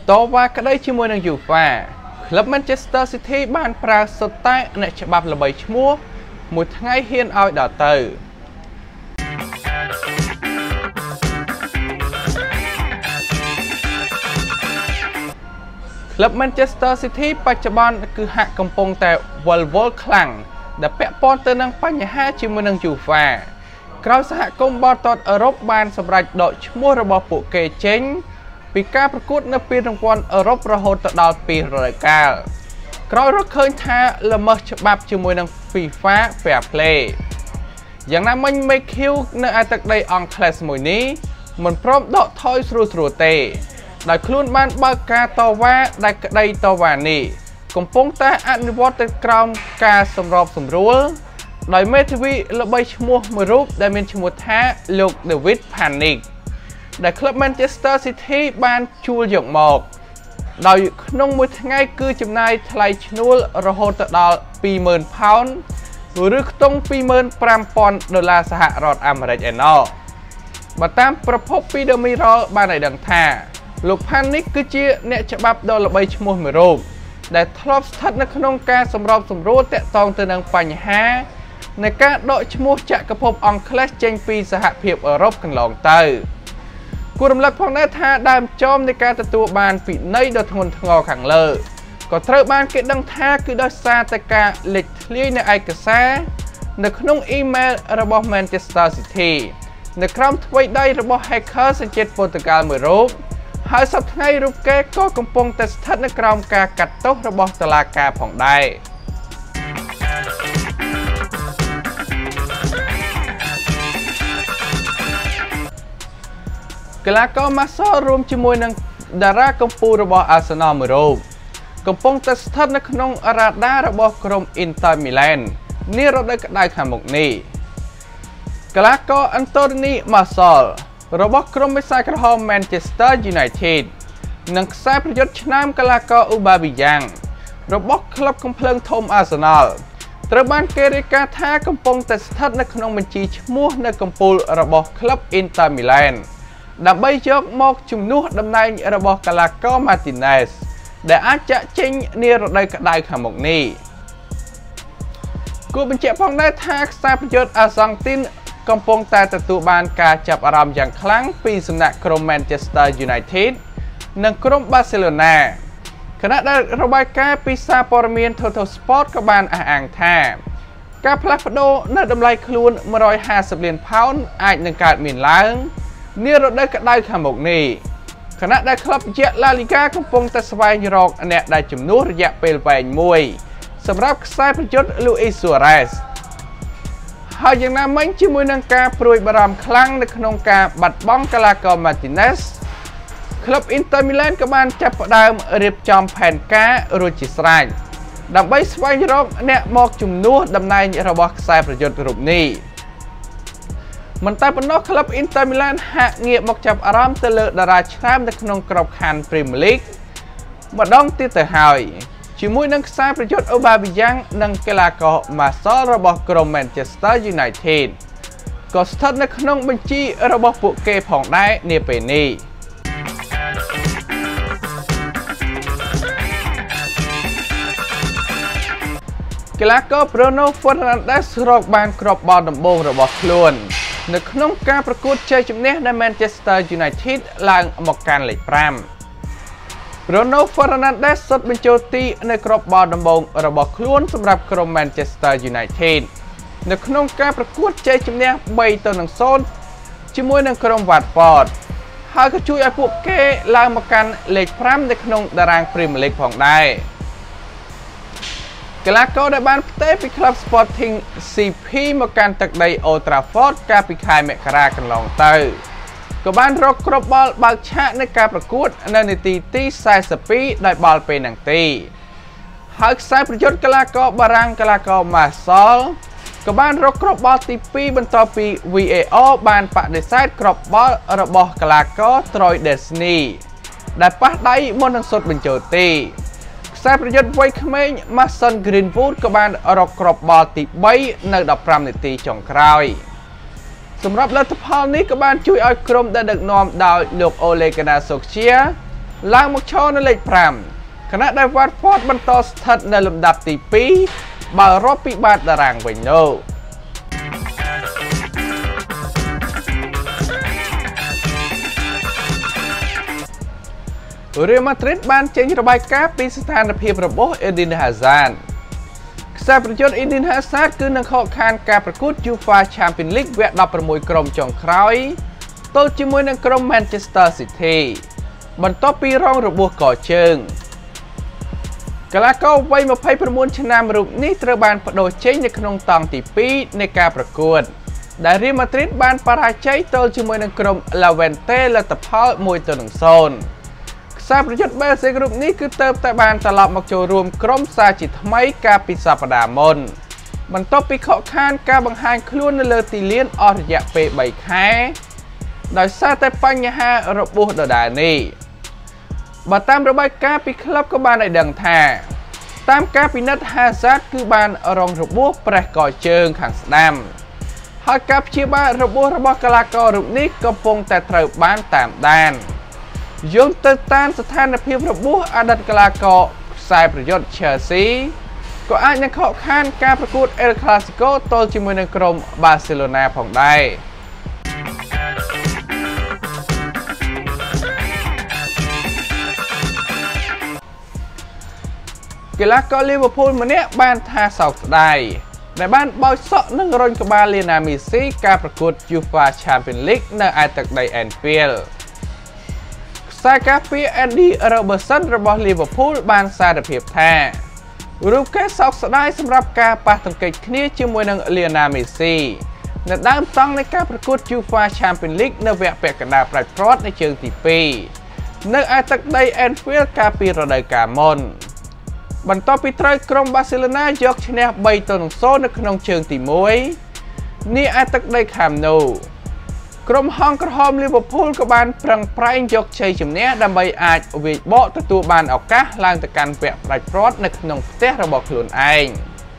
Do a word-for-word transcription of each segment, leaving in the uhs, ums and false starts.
តវ៉ាក្តីជាមួយនឹង UEFA ក្លឹប Manchester City បានប្រើសុទ្ធតែអ្នកច្បាប់ល្បីឈ្មោះមួយថ្ងៃហ៊ានឲ្យដល់ទៅក្លឹប Manchester City បច្ចុប្បន្នគឺហាក់កំពុងតែវល់វល់ខ្លាំងដែលពាក់ព័ន្ធទៅនឹងបញ្ហាជាមួយនឹង UEFA ក្រោយសហគមន៍បោះតតអឺរ៉ុបបានសម្រេចដកឈ្មោះរបស់ពួកគេចេញពីការប្រកួតនៅពានរង្វាន់អឺរ៉ុបរហូតដល់ពីររដូវកាលក្រោយរកឃើញថាល្មើសច្បាប់ជាមួយនឹង FIFA Fair Play យ៉ាងណាមិញ Make Q នៅឯទឹកដីអង់គ្លេសមួយនេះមិនព្រមដកថយស្រួលស្រួលទេដោយខ្លួនបានបើកការតវ៉ាដែលក្តីតវ៉ានេះកំពុងតែអនុវត្តទៅក្រោមការសម្របសម្រួលដោយមេធាវីល្បីឈ្មោះមួយរូបដែលមានឈ្មោះថាលោក David Panic ដែលក្លឹប Manchester City បានជួលយកមកដោយក្នុងមួយថ្ងៃគឺចំណាយថ្លៃឈ្នួលរហូតដល់ ពីរម៉ឺន ផោនឬខ្ទង់ ពីរម៉ឺនប្រាំពាន់ ដុល្លារសហរដ្ឋអាមេរិកឯណោះបើតាមប្រភពពី The Mirror បានឲ្យដឹងថាលោក Panic គឺជាអ្នកច្បាប់ដ៏ល្បីឈ្មោះមួយរូបដែលធ្លាប់ស្ថិតនៅក្នុងការសម្របសម្រួលតាក់ទងទៅនឹងបញ្ហានៃការដកឈ្មោះចក្រភពអង់គ្លេសចេញពីសហភាពអឺរ៉ុបកន្លងទៅគួររំលឹកផងដែរថាដើមចមនៃការទទួលបានពិន័យដ៏ធ្ងន់ធ្ងរខាងលើក៏ត្រូវបានគេដឹងថាគឺដោយសារតែការលេចធ្លាយនៅឯកសារនៅក្នុងអ៊ីមែលរបស់ Manchester City នៅក្រោមថ្វីដៃរបស់ hacker សញ្ជាតិប៉ូទុយហ្គាល់មួយរូបហើយសប្តាហ៍ថ្ងៃរូបគេក៏កំពុងតែស្ថិតនៅក្រោមការកាត់ទោសរបស់តុលាការផងដែរកីឡាករ Martial រួមជាមួយនឹងតារាកំពូលរបស់ Arsenal មួយរូបកំពុងតែស្ថិតនៅក្នុងរ៉ាដារបស់ក្រុម Inter Milan នារដូវក្តៅខាងមុខនេះកីឡាករ Anthony Martial របស់ក្រុមបិសាចក្រហម Manchester United និងខ្សែប្រយុទ្ធឆ្នាំកីឡាករ Aubameyang របស់ក្លឹបកំភ្លើងធំ Arsenal ត្រូវបានគេរាយការណ៍ថាកំពុងតែស្ថិតនៅក្នុងបញ្ជីឈ្មោះនៅកំពូលរបស់ក្លឹប Inter Milan ដើម្បីយកមកជំនួសតំណែងរបស់កីឡាករ Martinez ដែលអាចចាក់ចេញនារដូវក្តៅខាងមុខនេះគួរបញ្ជាក់ផងដែរថាខ្សែប្រយុទ្ធអាសង់ទីនកំពុងតែទទួលបានការចាប់អារម្មណ៍យ៉ាងខ្លាំងពីសំណាក់ក្រុម Manchester United និងក្រុម Barcelona ខណៈដែលរបាយការណ៍ពីសារព័ត៌មាន Total Sport ក៏បានអះអាងថាការផ្លាស់ប្ដូរនៅតម្លៃខ្លួនមួយរយហាសិបលានផោនអាចនឹងកើតមានឡើងនារដូវក្តៅខាងមុខនេះខណៈដែលក្លឹបជា La Liga កំពុងតែស្វែងរកអ្នកដែលជំនួសរយៈពេលវែងមួយសម្រាប់ខ្សែប្រយុទ្ធ Luis Suarez ហើយយ៉ាងណាមិញជាមួយនឹងការព្រួយបារម្ភខ្លាំងនៅក្នុងការបាត់បង់កីឡាករ Martinez ក្លឹប Inter Milan ក៏បានចាប់ផ្ដើមរៀបចំផែនការរួចជាស្រេចដើម្បីស្វែងរកអ្នកមកជំនួសតំណែងរបស់ខ្សែប្រយុទ្ធរូបនេះមិនតែប៉ុណ្ណោះក្លឹប Inter Milan ហាក់ងាកមកចាប់អារម្មណ៍ទៅលើតារាឆ្នើមនៅក្នុងក្របខ័ណ្ឌ Premier League ម្ដងទៀតទៅហើយជាមួយនឹងខ្សែប្រយុទ្ធ Aubameyang និងកីឡាករ Martial របស់ក្រុម Manchester United ក៏ស្ថិតនៅក្នុងបញ្ជីរបស់ពួកគេផងដែរនាពេលនេះកីឡាករ Bruno Fernandes រកបានគ្រាប់បាល់ដំបូងរបស់ខ្លួននៅក្នុងការប្រកួតជ័យជំនះដែល Manchester United ឡើងមកកាន់លេខប្រាំ Bruno Fernandes សុទ្ធបញ្ចូលទីនៅគ្រាប់បាល់ដំបូងរបស់ខ្លួនសម្រាប់ក្រុម Manchester United នៅក្នុងការប្រកួតជ័យជំនះ បីទៅศูนย์ ជាមួយនឹងក្រុម Watford ហើយក៏ជួយឲ្យពួកគេឡើងមកកាន់លេខប្រាំនៅក្នុងតារាង Premier League ផងដែរកីឡាករដែលបានផ្ទេរពីក្លឹប Sporting ซี พี មកកាន់ទឹកដី Old Trafford កាលពីខែមករាកន្លងទៅក៏បានរកគ្រាប់បាល់បើកឆាកในការប្រកួតនៅនាទីទីសែសិបពីរដោយបាល់ពេណាល់ទីហើយខ្សែប្រយុទ្ធកីឡាករបារាំងកីឡាករ Martial ក៏បានរកគ្រាប់បាល់ទីពីរបន្ទាប់ពី វី អេ អារ បានបដិសេធគ្រាប់បាល់របស់កីឡាករ Troy Deeney ដែលប៉ះដៃមុននឹងសុទ្ធបញ្ចូលទីខ្សែប្រយុទ្ធវ័យក្មេង Mason Greenwood ក៏បានរកគ្រាប់បាល់ទីបីនៅដប់ប្រាំនាទីចុងក្រោយសម្រាប់លទ្ធផលនេះក៏បានជួយឲ្យក្រុមដែលដឹកនាំដោយលោក Ole Gunnar Solskjaer ឡើងមកឈរនៅលេខប្រាំខណៈដែល Watford បន្តស្ថិតនៅលំដាប់ទីពីរបើរាប់ពីបាតតារាងវិញនោះ Real Madrid បានចេញរបាយការណ៍ពីស្ថានភាពរបស់ Eden Hazard ខ្សែប្រយុទ្ធ Eden Hazard គឺនឹងខកខានការប្រកួត UEFA Champions League វគ្គ ដប់ប្រាំមួយ ក្រុមចុងក្រោយទល់ជាមួយនឹងក្រុម Manchester City បន្ទាប់ពីរងរបួសកជើង កីឡាករវ័យ ម្ភៃប្រាំបួន ឆ្នាំរូបនេះត្រូវបានប្តូរចេញនៅក្នុងតង់ទីពីរនៃការប្រកួតដែល Real Madrid បានបរាជ័យទល់ជាមួយនឹងក្រុម Levante លទ្ធផលមួយទៅនឹងศูนย์ ខ្សែប្រយុទ្ធ Belgium រូបនេះគឺទើបតែបានត្រឡប់មកចូលរួមក្រុមសាជាថ្មីកាលពីសប្តាហ៍មុនបន្ទាប់ពីខកខានការបង្ហាញខ្លួននៅលើទីលានអស់រយៈពេលបីខែដោយសារតែបញ្ហារបួសដដែលនេះ បើតាមរបាយការណ៍ពីក្លឹបក៏បានឲ្យដឹងថាតាមការពិនិត្យ Hazard គឺបានរងរបួសប្រេះកជើងខាងស្ដាំហើយការព្យាបាលរបួសរបស់កីឡាកររូបនេះកំពុងតែត្រូវបានតាមដានយោងទៅតាមស្ថានភាពរបួសអតីតកីឡាករខ្សែប្រយុទ្ធ Chelsea ក៏អាចនឹងខកខានការប្រកួត El Clasico ទល់ជាមួយនឹងក្រុម Barcelona ផងដែរ កីឡាករ Liverpool ម្នាក់បានថាសោកស្ដាយដែលបានបោចសក់នឹងរុញក្បាល Lionel Messi ការប្រកួត UEFA Champions League នៅឯទឹកដី Anfield ខ្សែការពារ Andy Robertson របស់ Liverpool បានសារភាពថារូបគេសោកស្ដាយសម្រាប់ការប៉ះទង្គិចគ្នាជាមួយនឹង Lionel Messi នៅដើមតង់នៃការប្រកួត UEFA Champions League នៅវគ្គពាក់កណ្ដាលផ្ដាច់ព្រាត់នៃជើងទីពីរនៅឯទឹកដី Anfield កាលពីរដូវកាលមុន បន្ទាប់ពីត្រូវក្រុម Barcelona យកឈ្នះ បីទៅនឹងศูนย์ នៅក្នុងជើងទីមួយ នេះឯទឹកដី Camp Nou ក្រុមហង្សក្រហម Liverpool ក៏បានប្រឹងប្រែងយកជ័យជំនះដើម្បីអាចវាយបកទទួលបានឱកាសឡើងទៅកាន់វគ្គផ្ដាច់ព្រាត់នៅក្នុងផ្ទះរបស់ខ្លួនឯង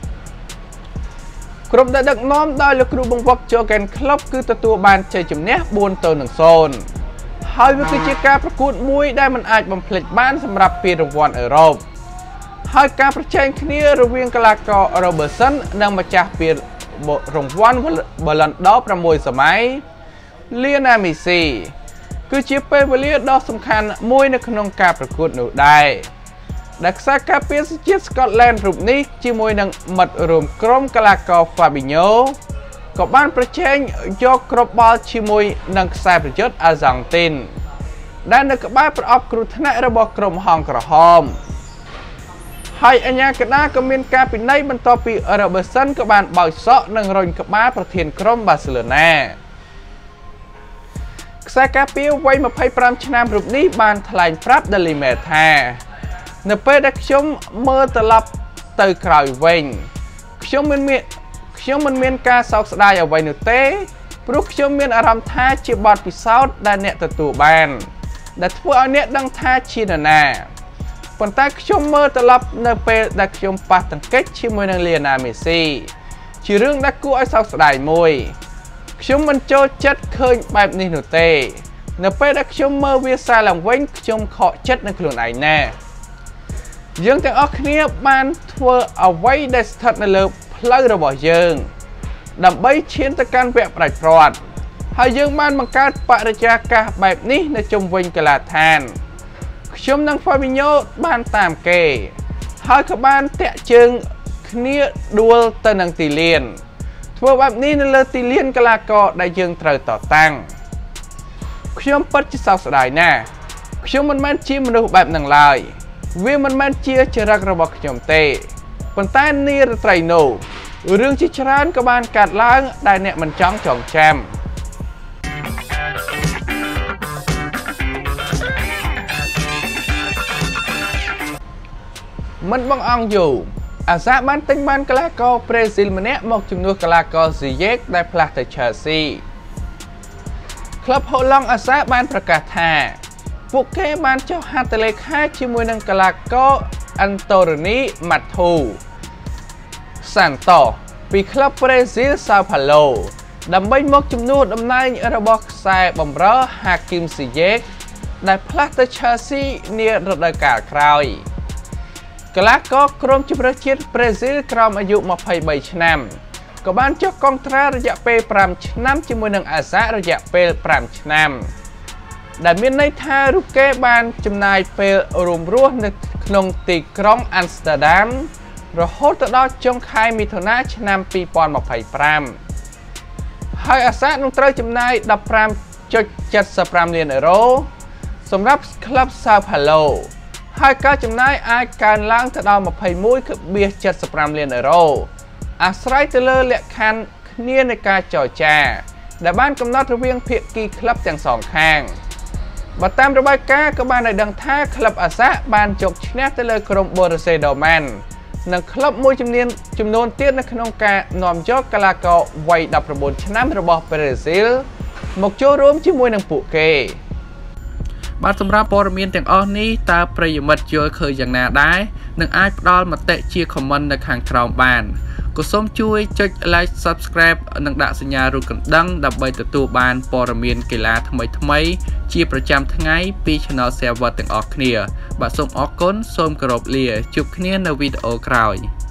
ក្រុមដែលដឹកនាំដោយលោកគ្រូបង្វឹក Jurgen Klopp គឺទទួលបានជ័យជំនះ បួនទៅនឹងศูนย์ ហើយវាគឺជាការប្រកួតមួយដែលមិនអាចបំភ្លេចបានសម្រាប់ពានរង្វាន់អឺរ៉ុប ហើយការប្រជែងគ្នារវាងកីឡាករ Robertson និងម្ចាស់ពានរង្វាន់ Ballon d'Or ប្រាំមួយ សម័យ Lionel Messi គឺជាពេលវេលាដ៏សំខាន់មួយនៅក្នុងការប្រកួតនោះដែរដែលខ្សែការពារជាតិ Scotland រូបនេះជាមួយនឹងមិត្តរួមក្រុមកីឡាករ Fabinho ក៏បានប្រជែងយកគ្រាប់បាល់ជាមួយនឹងខ្សែប្រយុទ្ធ Argentine ដែលនៅក្បែរប្រអប់គ្រោះថ្នាក់របស់ក្រុមហង្សក្រហម ហើយអញ្ញាកណ្ដាលក៏មានការពិន័យបន្ទាប់ពី Robertson ក៏បានបោចសក់និងរុញក្បាលប្រធានក្រុម Barcelona ខ្សែការពារវ័យ ម្ភៃប្រាំ ឆ្នាំរូបនេះបានថ្លែងប្រាប់ Daily Mail ថានៅពេលដែលខ្ញុំមើលត្រឡប់ទៅក្រោយវិញខ្ញុំមិនមានខ្ញុំមិនមានការសោកស្ដាយអ្វីនោះទេព្រោះខ្ញុំមានអារម្មណ៍ថាជាបទពិសោធន៍ដែលអ្នកទទួលបានដែលធ្វើឲ្យអ្នកដឹងថាជានរណា ប៉ុន្តែខ្ញុំមើលត្រឡប់នៅពេលដែលខ្ញុំប៉ះទង្គិចជាមួយនឹង Lionel Messi ជារឿងដែលគួរឲ្យសោកស្ដាយមួយ ខ្ញុំមិនចូលចិត្តឃើញបែបនេះនោះទេនៅពេលដែលខ្ញុំមើលវាសារឡើងវិញខ្ញុំខកចិត្តនឹងខ្លួនឯងណាស់យើងទាំងអស់គ្នាបានធ្វើអ្វីដែលស្ថិតនៅលើផ្លូវរបស់យើងដើម្បីឈានទៅកាន់វគ្គផ្ដាច់ព្រាត់ហើយយើងបានបង្កើតបរិយាកាសបែបនេះនៅជុំវិញកីឡាដ្ឋាន ខ្ញុំនិង Fabinho បានតាមគេហើយក៏បានតាក់ជើងគ្នាដួលទៅនឹងទីលានធ្វើបែបនេះនៅលើទីលានកីឡាករដែលយើងត្រូវតតាំងខ្ញុំពិតជាសោកស្ដាយណាស់ខ្ញុំមិនមែនជាមនុស្សបែបហ្នឹងឡើយវាមិនមែនជាចរិតរបស់ខ្ញុំទេប៉ុន្តែនារាត្រីនោះរឿងជាច្រើនក៏បានកើតឡើងដែលអ្នកមិនចង់ចងចាំ មិនបងអង្គយូអាសាបានទិញបានកីឡាករប្រេស៊ីលម្នាក់មកជំនួសកីឡាករ Ziyech ដែលផ្លាស់ទៅ Chelsea ក្លឹបហូឡង់អាសាបានប្រកាសថាពួកគេបានចុះហត្ថលេខាជាមួយនឹងកីឡាករ Anthony Matheus Santos ពីក្លឹបប្រេស៊ីល Sao Paulo ដើម្បីមកជំនួសតំណែងរបស់ខ្សែបម្រើ Hakim Ziyech ដែលផ្លាស់ទៅ Chelsea នារដូវកាលក្រោយកីឡាករក្រុមជម្រើសជាតិប្រេស៊ីលក្រោមអាយុម្ភៃបីឆ្នាំក៏បានចុះកុងត្រារយៈពេលប្រាំឆ្នាំជាមួយនឹងអាសារយៈពេលប្រាំឆ្នាំដែលមានន័យថារូបគេបានចំណាយពេលរួមរស់នៅក្នុងទីក្រុងអាំស្ទែដាមរហូតដល់ចុងខែមិថុនាឆ្នាំពីរពាន់ម្ភៃប្រាំហើយអាសានឹងត្រូវចំណាយ ដប់ប្រាំចុចเจ็ดสิบห้า លានអឺរ៉ូសម្រាប់ក្លឹប Sao Paulo ហើយការចំណាយអាចកើនឡើងទៅដល់ ម្ភៃមួយភាគเจ็ดสิบห้า លានអឺរ៉ូអាស្រ័យទៅលើលក្ខខណ្ឌគ្នានៃការចរចាដែលបានកំណត់រវាងភាគីក្លឹបទាំងសងខាងបើតាមរបាយការណ៍ក៏បានឲ្យដឹងថាក្លឹបអាសាបានជោគឈ្នះទៅលើក្រុម Borussia Dortmund និងក្លឹបមួយចំនួនចំនួនទៀតនៅក្នុងការនាំយកកីឡាករវ័យដប់ប្រាំបួនឆ្នាំរបស់ប្រេស៊ីលមកចូលរួមជាមួយនឹងពួកគេបាទសម្រាប់ព័ត៌មានទាំងអស់នេះតើប្រិយមិត្តយល់ឃើញយ៉ាងណាដែរនឹងអាចផ្ដល់មតិជា comment នៅខាងក្រោមបានក៏សូមជួយចុច like subscribe និងដាក់សញ្ញារូបកណ្ដឹងដើម្បីទទួលបានព័ត៌មានកីឡាថ្មីៗជាប្រចាំថ្ងៃពី Channel Server ទាំងអស់គ្នាបាទសូមអរគុណសូមគោរពលាជួបគ្នានៅវីដេអូក្រោយ